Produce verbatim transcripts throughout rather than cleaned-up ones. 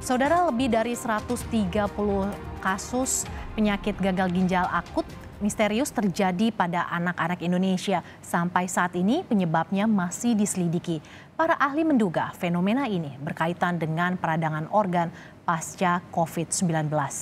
Saudara, lebih dari seratus tiga puluh kasus penyakit gagal ginjal akut misterius terjadi pada anak-anak Indonesia. Sampai saat ini penyebabnya masih diselidiki. Para ahli menduga fenomena ini berkaitan dengan peradangan organ pasca covid sembilan belas.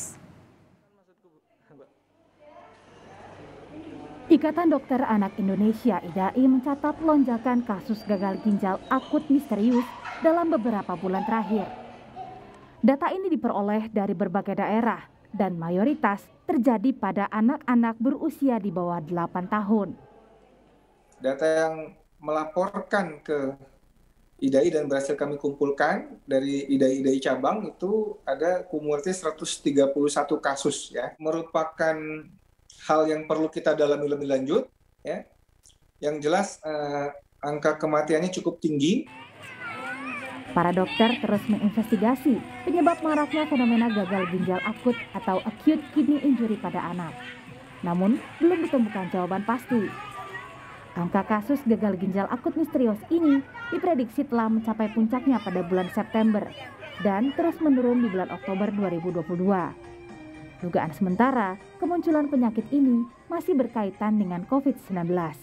Ikatan Dokter Anak Indonesia I D A I mencatat lonjakan kasus gagal ginjal akut misterius dalam beberapa bulan terakhir. Data ini diperoleh dari berbagai daerah dan mayoritas terjadi pada anak-anak berusia di bawah delapan tahun. Data yang melaporkan ke I D A I dan berhasil kami kumpulkan dari I D A I I D A I cabang itu ada kumulatif seratus tiga puluh satu kasus ya. Merupakan hal yang perlu kita dalami lebih lanjut ya. Yang jelas eh, angka kematiannya cukup tinggi. Para dokter terus menginvestigasi penyebab maraknya fenomena gagal ginjal akut atau acute kidney injury pada anak. Namun, belum ditemukan jawaban pasti. Angka kasus gagal ginjal akut misterius ini diprediksi telah mencapai puncaknya pada bulan September dan terus menurun di bulan Oktober dua ribu dua puluh dua. Dugaan sementara, kemunculan penyakit ini masih berkaitan dengan covid sembilan belas.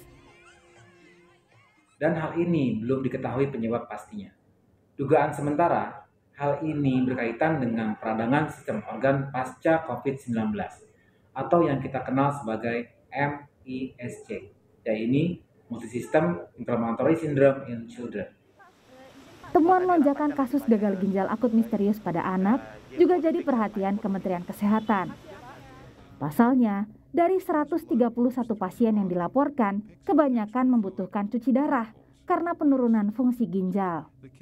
Dan hal ini belum diketahui penyebab pastinya. Dugaan sementara, hal ini berkaitan dengan peradangan sistem organ pasca covid sembilan belas atau yang kita kenal sebagai M I S C, yaitu Multisystem Inflammatory Syndrome in Children. Temuan lonjakan kasus gagal ginjal akut misterius pada anak juga jadi perhatian Kementerian Kesehatan. Pasalnya, dari seratus tiga puluh satu pasien yang dilaporkan, kebanyakan membutuhkan cuci darah karena penurunan fungsi ginjal.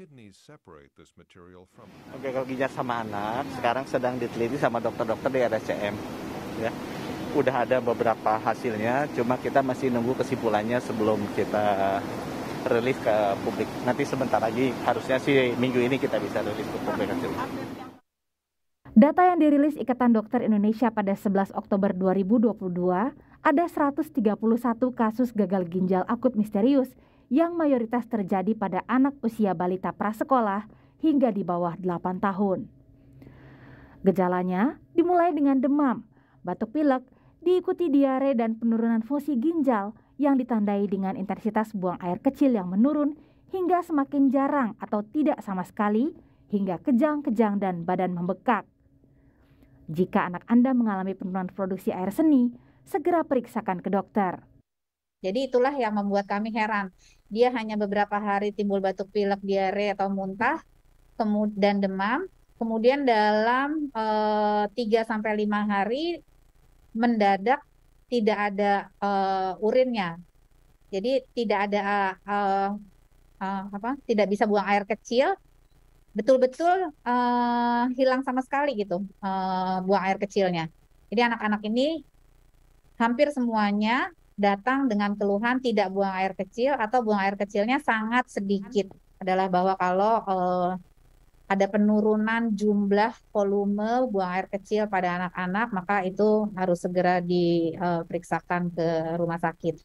Gagal ginjal sama anak sekarang sedang diteliti sama dokter-dokter di R S C M. Ya, udah ada beberapa hasilnya, cuma kita masih nunggu kesimpulannya sebelum kita rilis ke publik. Nanti sebentar lagi, harusnya sih minggu ini kita bisa rilis ke publik hasilnya. Data yang dirilis Ikatan Dokter Indonesia pada sebelas Oktober dua ribu dua puluh dua, ada seratus tiga puluh satu kasus gagal ginjal akut misterius yang mayoritas terjadi pada anak usia balita prasekolah hingga di bawah delapan tahun. Gejalanya dimulai dengan demam, batuk pilek, diikuti diare dan penurunan fungsi ginjal yang ditandai dengan intensitas buang air kecil yang menurun hingga semakin jarang atau tidak sama sekali, hingga kejang-kejang dan badan membekak. Jika anak Anda mengalami penurunan produksi air seni, segera periksakan ke dokter. Jadi itulah yang membuat kami heran. Dia hanya beberapa hari timbul batuk pilek, diare atau muntah, kemudian demam, kemudian dalam tiga sampai lima hari mendadak tidak ada uh, urinnya. Jadi tidak ada uh, uh, apa? Tidak bisa buang air kecil. Betul-betul uh, hilang sama sekali gitu uh, buang air kecilnya. Jadi anak-anak ini hampir semuanya datang dengan keluhan tidak buang air kecil atau buang air kecilnya sangat sedikit. Adalah bahwa kalau uh, ada penurunan jumlah volume buang air kecil pada anak-anak, maka itu harus segera diperiksakan ke rumah sakit.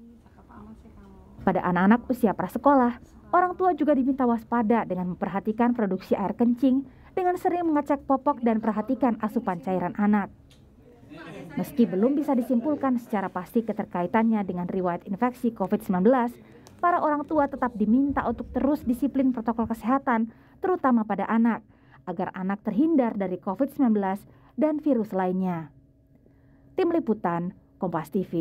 Pada anak-anak usia prasekolah, orang tua juga diminta waspada dengan memperhatikan produksi air kencing dengan sering mengecek popok dan perhatikan asupan cairan anak. Meski belum bisa disimpulkan secara pasti keterkaitannya dengan riwayat infeksi covid sembilan belas, para orang tua tetap diminta untuk terus disiplin protokol kesehatan, terutama pada anak, agar anak terhindar dari covid sembilan belas dan virus lainnya. Tim Liputan, Kompas T V.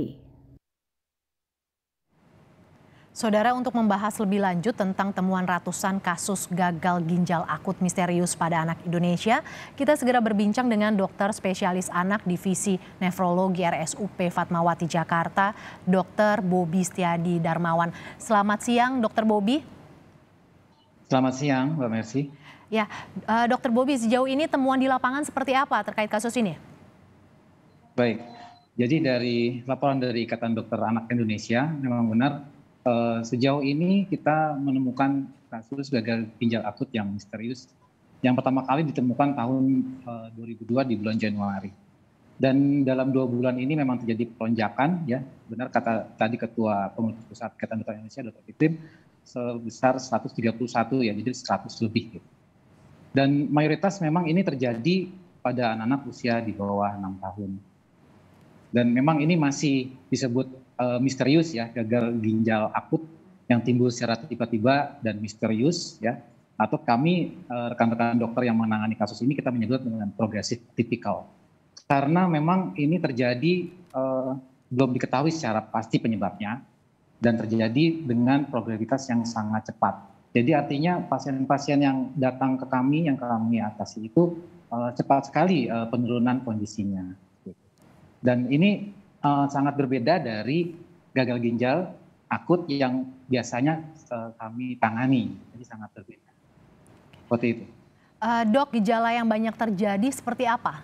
Saudara, untuk membahas lebih lanjut tentang temuan ratusan kasus gagal ginjal akut misterius pada anak Indonesia, kita segera berbincang dengan dokter spesialis anak divisi nefrologi R S U P Fatmawati Jakarta, dokter Bobi Setiadi Darmawan. Selamat siang, dokter Bobi. Selamat siang, Mbak Mercy. Ya, dokter Bobi, sejauh ini temuan di lapangan seperti apa terkait kasus ini? Baik, jadi dari laporan dari Ikatan Dokter Anak Indonesia, memang benar Uh, sejauh ini kita menemukan kasus gagal ginjal akut yang misterius yang pertama kali ditemukan tahun uh, dua ribu dua di bulan Januari. Dan dalam dua bulan ini memang terjadi pelonjakan, ya benar kata tadi Ketua Pengurus Pusat Ikatan Dokter Indonesia, Dokter Fitrim, sebesar seratus tiga puluh satu ya, jadi seratus lebih. Gitu. Dan mayoritas memang ini terjadi pada anak-anak usia di bawah enam tahun. Dan memang ini masih disebut uh, misterius ya, gagal ginjal akut yang timbul secara tiba-tiba dan misterius ya. Atau kami uh, rekan-rekan dokter yang menangani kasus ini kita menyebut dengan progresif tipikal. Karena memang ini terjadi uh, belum diketahui secara pasti penyebabnya dan terjadi dengan progresivitas yang sangat cepat. Jadi artinya pasien-pasien yang datang ke kami, yang kami atasi itu uh, cepat sekali uh, penurunan kondisinya. Dan ini uh, sangat berbeda dari gagal ginjal akut yang biasanya uh, kami tangani. Jadi sangat berbeda. Seperti itu. Uh, dok, gejala yang banyak terjadi seperti apa?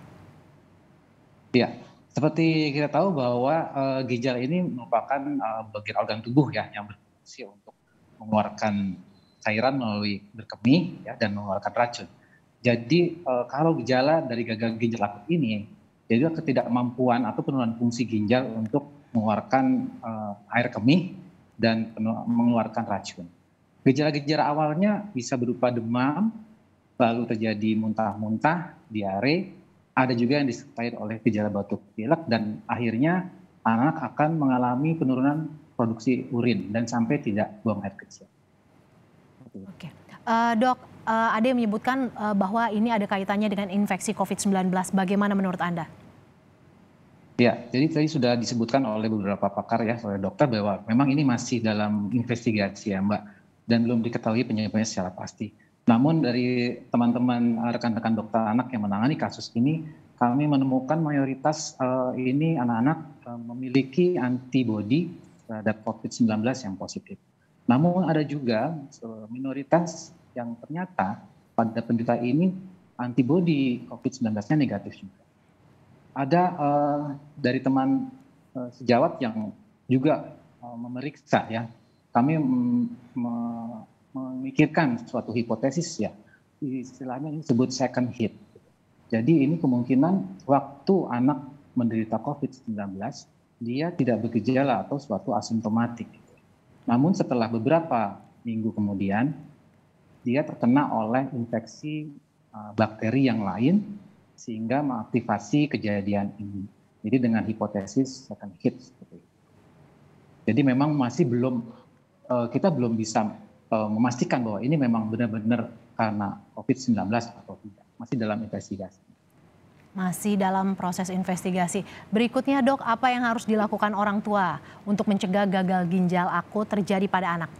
Ya, seperti kita tahu bahwa uh, ginjal ini merupakan uh, bagian organ tubuh ya yang berfungsi untuk mengeluarkan cairan melalui berkemih ya, dan mengeluarkan racun. Jadi uh, kalau gejala dari gagal ginjal akut ini, jadi ketidakmampuan atau penurunan fungsi ginjal untuk mengeluarkan uh, air kemih dan mengeluarkan racun. Gejala-gejala awalnya bisa berupa demam, lalu terjadi muntah-muntah, diare, ada juga yang disertai oleh gejala batuk pilek, dan akhirnya anak akan mengalami penurunan produksi urin dan sampai tidak buang air kecil. Oke, uh, dok, uh, ada yang menyebutkan uh, bahwa ini ada kaitannya dengan infeksi covid sembilan belas. Bagaimana menurut Anda? Ya, jadi tadi sudah disebutkan oleh beberapa pakar ya, oleh dokter bahwa memang ini masih dalam investigasi ya Mbak, dan belum diketahui penyebabnya secara pasti. Namun dari teman-teman rekan-rekan dokter anak yang menangani kasus ini, kami menemukan mayoritas uh, ini anak-anak uh, memiliki antibodi terhadap covid sembilan belas yang positif. Namun ada juga minoritas yang ternyata pada penderita ini antibodi covid sembilan belas-nya negatif juga. Ada uh, dari teman uh, sejawat yang juga uh, memeriksa ya, kami mm, memikirkan suatu hipotesis ya, istilahnya ini disebut second hit. Jadi ini kemungkinan waktu anak menderita covid sembilan belas, dia tidak bergejala atau suatu asimptomatik. Namun setelah beberapa minggu kemudian, dia terkena oleh infeksi uh, bakteri yang lain, sehingga mengaktifasi kejadian ini. Jadi dengan hipotesis second hit. Jadi memang masih belum, uh, kita belum bisa uh, memastikan bahwa ini memang benar-benar karena covid sembilan belas atau tidak. Masih dalam investigasi. Masih dalam proses investigasi. Berikutnya dok, apa yang harus dilakukan orang tua untuk mencegah gagal ginjal akut terjadi pada anak?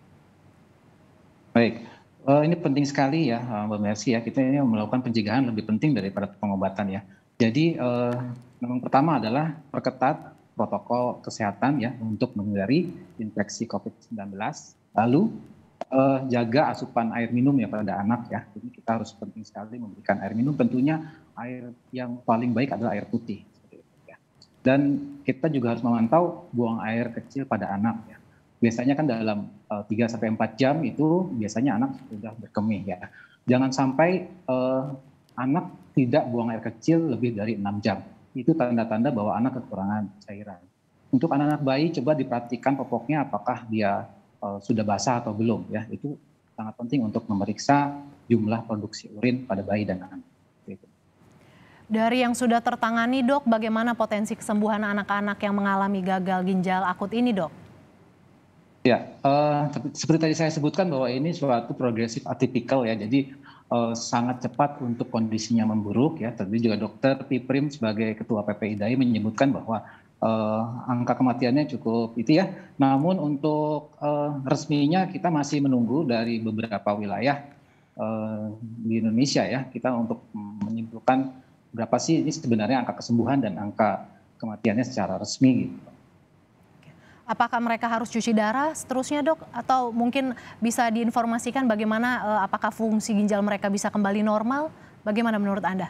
Baik, uh, ini penting sekali ya Mbak Mercy ya, kita ini melakukan pencegahan lebih penting daripada pengobatan ya. Jadi uh, yang pertama adalah perketat protokol kesehatan ya untuk menghindari infeksi covid sembilan belas. Lalu Uh, jaga asupan air minum ya pada anak ya. Jadi kita harus penting sekali memberikan air minum. Tentunya air yang paling baik adalah air putih. Dan kita juga harus memantau buang air kecil pada anak ya. Biasanya kan dalam uh, tiga sampai empat jam itu biasanya anak sudah berkemih ya. Jangan sampai uh, anak tidak buang air kecil lebih dari enam jam. Itu tanda-tanda bahwa anak kekurangan cairan. Untuk anak-anak bayi coba diperhatikan popoknya apakah dia Uh, sudah basah atau belum ya, itu sangat penting untuk memeriksa jumlah produksi urin pada bayi dan anak. Gitu. Dari yang sudah tertangani dok, bagaimana potensi kesembuhan anak-anak yang mengalami gagal ginjal akut ini dok? Ya, uh, seperti tadi saya sebutkan bahwa ini suatu progresif atipikal ya, jadi uh, sangat cepat untuk kondisinya memburuk ya. Tadi juga dokter Piprim sebagai ketua P P I D A I menyebutkan bahwa Uh, angka kematiannya cukup itu ya. Namun untuk uh, resminya kita masih menunggu dari beberapa wilayah uh, di Indonesia ya. Kita untuk menyimpulkan berapa sih ini sebenarnya angka kesembuhan dan angka kematiannya secara resmi gitu. Apakah mereka harus cuci darah seterusnya dok? Atau mungkin bisa diinformasikan bagaimana uh, apakah fungsi ginjal mereka bisa kembali normal? Bagaimana menurut Anda?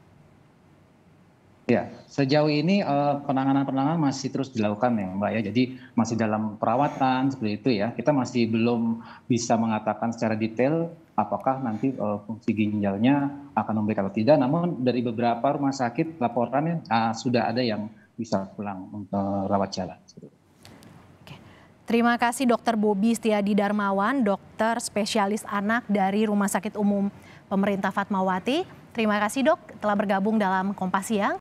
Ya, sejauh ini uh, penanganan-penanganan masih terus dilakukan ya Mbak ya. Jadi masih dalam perawatan seperti itu ya. Kita masih belum bisa mengatakan secara detail apakah nanti uh, fungsi ginjalnya akan membaik atau tidak. Namun dari beberapa rumah sakit laporannya uh, sudah ada yang bisa pulang untuk uh, rawat jalan. Oke. Terima kasih Dokter Bobi Setiadi Darmawan, dokter spesialis anak dari Rumah Sakit Umum pemerintah Fatmawati. Terima kasih dok telah bergabung dalam Kompas Siang.